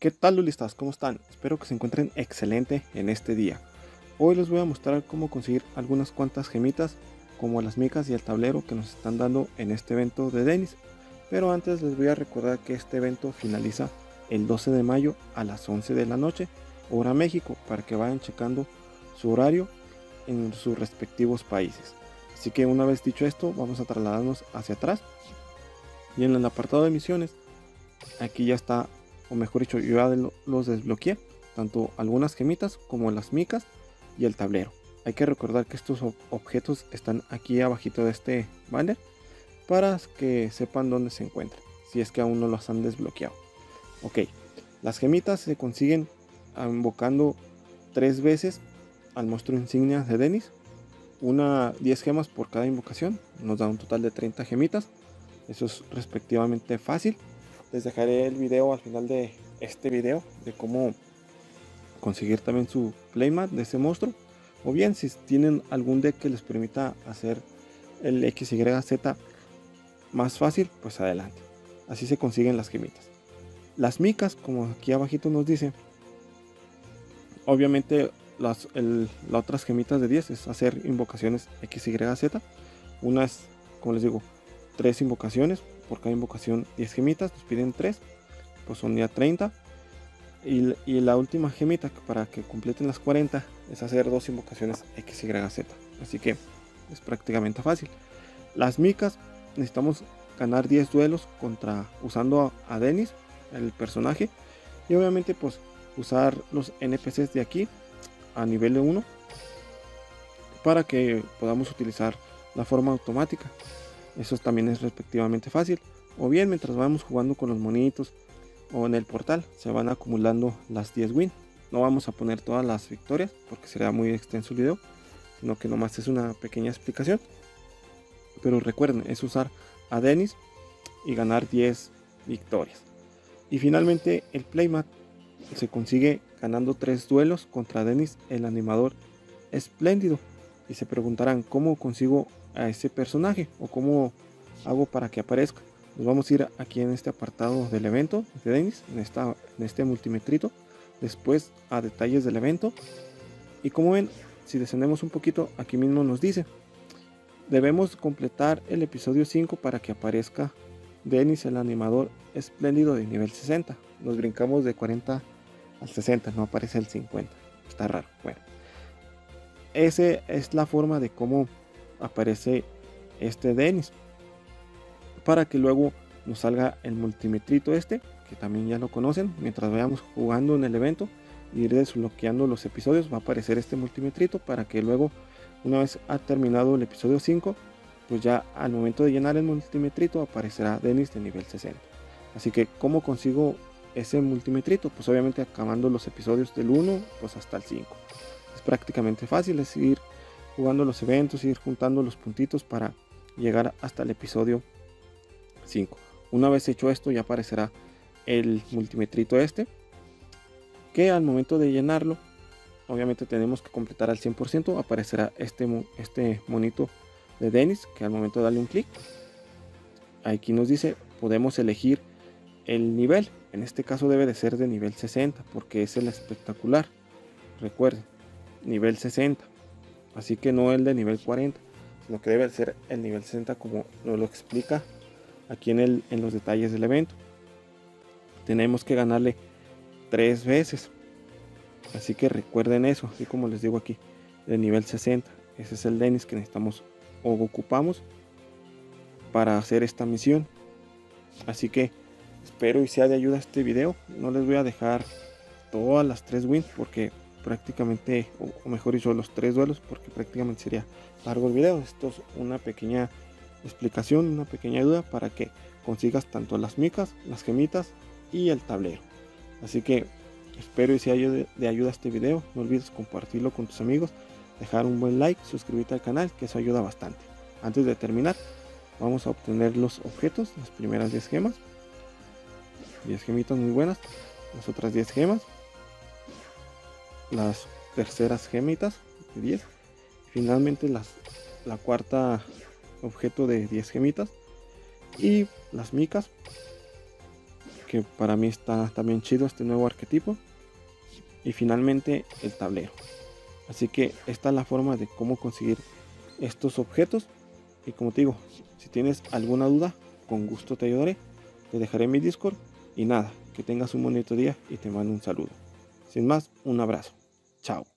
¿Qué tal, lulistas? ¿Cómo están? Espero que se encuentren excelente en este día. Hoy les voy a mostrar cómo conseguir algunas cuantas gemitas como las micas y el tablero que nos están dando en este evento de Denis. Pero antes les voy a recordar que este evento finaliza el 12 de mayo a las 11 de la noche, hora México, para que vayan checando su horario en sus respectivos países. Así que una vez dicho esto, vamos a trasladarnos hacia atrás y en el apartado de misiones, aquí ya está, o mejor dicho, yo ya los desbloqueé, tanto algunas gemitas como las micas y el tablero. Hay que recordar que estos objetos están aquí abajito de este banner para que sepan dónde se encuentran, si es que aún no los han desbloqueado. Ok, las gemitas se consiguen invocando 3 veces al monstruo insignia de Denis, 10 gemas por cada invocación, nos da un total de 30 gemitas. Eso es respectivamente fácil. Les dejaré el video al final de este video de cómo conseguir también su playmat de ese monstruo, o bien si tienen algún deck que les permita hacer el XYZ más fácil, pues adelante. Así se consiguen las gemitas. Las micas, como aquí abajito nos dice, obviamente las otras gemitas de 10 es hacer invocaciones XYZ. Una es, como les digo, 3 invocaciones, por cada invocación 10 gemitas, nos piden 3, pues son ya 30. Y la última gemita para que completen las 40 es hacer 2 invocaciones XYZ. Así que es prácticamente fácil. Las micas necesitamos ganar 10 duelos usando a Denis, el personaje, y obviamente pues usar los NPCs de aquí a nivel 1 para que podamos utilizar la forma automática. Eso también es respectivamente fácil. O bien mientras vamos jugando con los monitos o en el portal se van acumulando las 10 win. No vamos a poner todas las victorias porque sería muy extenso el video, sino que nomás es una pequeña explicación. Pero recuerden, es usar a Denis y ganar 10 victorias. Y finalmente el playmat se consigue ganando 3 duelos contra Denis, el animador espléndido. Y se preguntarán cómo consigo a ese personaje o cómo hago para que aparezca. Nos vamos a ir aquí en este apartado del evento de Denis, en este multimetrito, después a detalles del evento, y como ven, si descendemos un poquito, aquí mismo nos dice debemos completar el episodio 5 para que aparezca Denis, el animador espléndido de nivel 60. Nos brincamos de 40 al 60, no aparece el 50, está raro. Bueno, esa es la forma de cómo aparece este Denis, para que luego nos salga el multimetrito este, que también ya lo conocen. Mientras vayamos jugando en el evento y ir desbloqueando los episodios, va a aparecer este multimetrito para que luego, una vez ha terminado el episodio 5, pues ya al momento de llenar el multimetrito aparecerá Denis de nivel 60. Así que ¿cómo consigo ese multimetrito? Pues obviamente acabando los episodios del 1 pues hasta el 5. Es prácticamente fácil, es ir jugando los eventos, ir juntando los puntitos para llegar hasta el episodio 5. Una vez hecho esto ya aparecerá el multimetrito este, que al momento de llenarlo obviamente tenemos que completar al 100%. Aparecerá este monito de Denis, que al momento de darle un clic, aquí nos dice podemos elegir el nivel. En este caso debe de ser de nivel 60 porque es el espectacular, recuerden, nivel 60, así que no el de nivel 40, sino que debe ser el nivel 60 como nos lo explica aquí en los detalles del evento. Tenemos que ganarle 3 veces, así que recuerden eso, así como les digo aquí, de nivel 60. Ese es el Denis que necesitamos o ocupamos para hacer esta misión. Así que espero y sea de ayuda este video. No les voy a dejar todas las 3 wins porque prácticamente, o mejor dicho, los 3 duelos, porque prácticamente sería largo el video. Esto es una pequeña explicación, una pequeña ayuda para que consigas tanto las micas, las gemitas y el tablero. Así que espero y sea de ayuda este video. No olvides compartirlo con tus amigos, dejar un buen like, suscribirte al canal, que eso ayuda bastante. Antes de terminar, vamos a obtener los objetos, las primeras 10 gemas, 10 gemitas muy buenas, las otras 10 gemas, las terceras gemitas de 10, finalmente la cuarta objeto de 10 gemitas y las micas, que para mí está también chido este nuevo arquetipo. Y finalmente el tablero. Así que esta es la forma de cómo conseguir estos objetos. Y como te digo, si tienes alguna duda, con gusto te ayudaré. Te dejaré mi Discord. Y nada, que tengas un bonito día y te mando un saludo. Sin más, un abrazo. Chao.